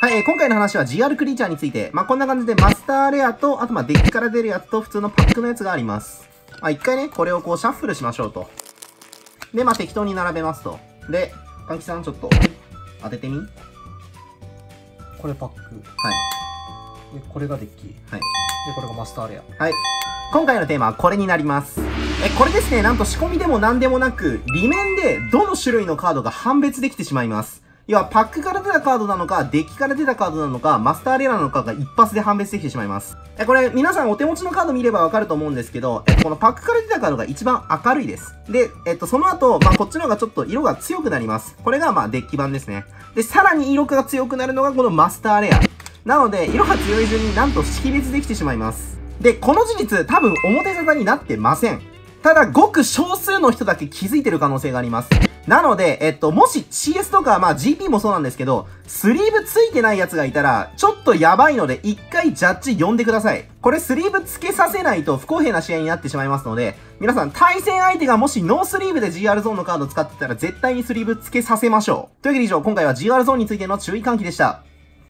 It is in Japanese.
はい、今回の話は GR クリーチャーについて、こんな感じでマスターレアと、あとデッキから出るやつと普通のパックのやつがあります。一回ね、これをこうシャッフルしましょうと。で、適当に並べますと。で、かんきさんちょっと、当ててみ。 これパック。 はい。 で、これがデッキ。 はい。 で、これがマスターレア。 はい。今回のテーマはこれになります。これですね、なんと仕込みでも何でもなく、裏面でどの種類のカードが判別できてしまいます。要は、パックから出たカードなのか、デッキから出たカードなのか、マスターレアなのかが一発で判別できてしまいます。これ、皆さんお手持ちのカード見ればわかると思うんですけど、このパックから出たカードが一番明るいです。で、その後、こっちの方がちょっと色が強くなります。これがデッキ版ですね。で、さらに色が強くなるのがこのマスターレア。なので、色が強い順になんと識別できてしまいます。で、この事実、多分表沙汰になってません。ただ、ごく少数の人だけ気づいてる可能性があります。なので、もし CS とか、GP もそうなんですけど、スリーブついてないやつがいたら、ちょっとやばいので、一回ジャッジ呼んでください。これスリーブつけさせないと不公平な試合になってしまいますので、皆さん対戦相手がもしノースリーブで GR ゾーンのカードを使ってたら、絶対にスリーブつけさせましょう。というわけで以上、今回は GR ゾーンについての注意喚起でした。